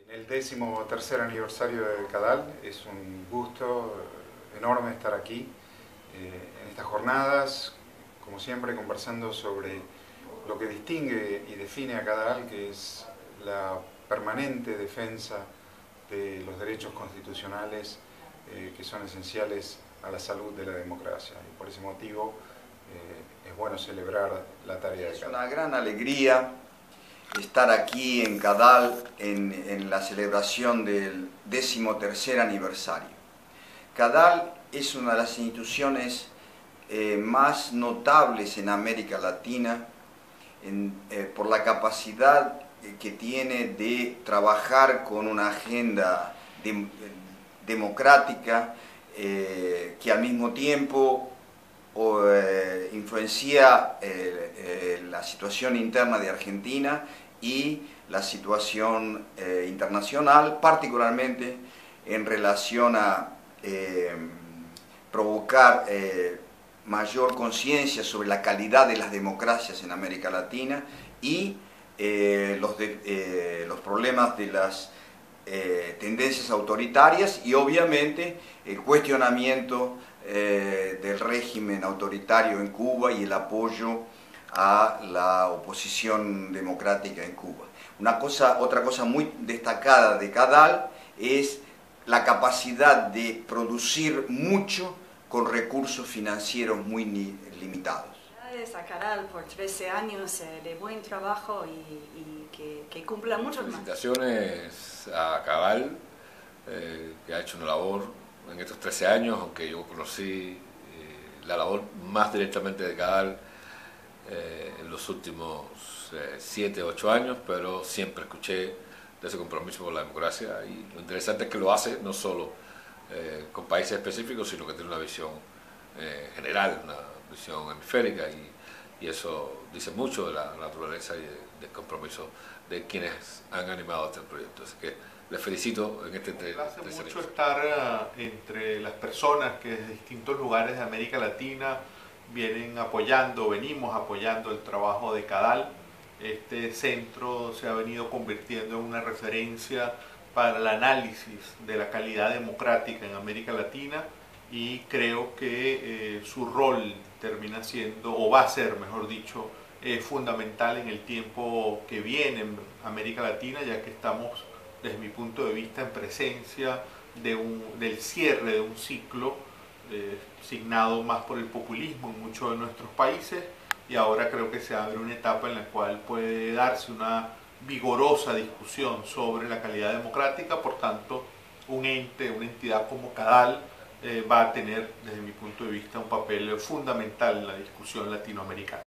En el 13º aniversario de CADAL es un gusto enorme estar aquí en estas jornadas, como siempre conversando sobre lo que distingue y define a CADAL, que es la permanente defensa de los derechos constitucionales que son esenciales a la salud de la democracia. Y por ese motivo es bueno celebrar la tarea de CADAL. Es una gran alegría estar aquí en CADAL en la celebración del 13º aniversario. CADAL es una de las instituciones más notables en América Latina por la capacidad que tiene de trabajar con una agenda democrática que al mismo tiempo influencia la situación interna de Argentina y la situación internacional, particularmente en relación a provocar mayor conciencia sobre la calidad de las democracias en América Latina y los problemas de las tendencias autoritarias y obviamente el cuestionamiento del régimen autoritario en Cuba y el apoyo a la oposición democrática en Cuba. Otra cosa muy destacada de CADAL es la capacidad de producir mucho con recursos financieros muy limitados. A CADAL por 13 años de buen trabajo y que cumpla muchos más. Felicitaciones a CADAL, que ha hecho una labor en estos 13 años, aunque yo conocí la labor más directamente de CADAL en los últimos 7 u 8 años, pero siempre escuché de ese compromiso por la democracia, y lo interesante es que lo hace no solo con países específicos, sino que tiene una visión general, una visión hemisférica, y eso dice mucho de la naturaleza y del compromiso de quienes han animado este proyecto. Así que les felicito en este Hace mucho estar entre las personas que desde distintos lugares de América Latina venimos apoyando el trabajo de CADAL. Este centro se ha venido convirtiendo en una referencia para el análisis de la calidad democrática en América Latina, y creo que su rol termina siendo, o va a ser, mejor dicho, fundamental en el tiempo que viene en América Latina, ya que estamos, desde mi punto de vista, en presencia del cierre de un ciclo signado más por el populismo en muchos de nuestros países, y ahora creo que se abre una etapa en la cual puede darse una vigorosa discusión sobre la calidad democrática. Por tanto, una entidad como CADAL va a tener, desde mi punto de vista, un papel fundamental en la discusión latinoamericana.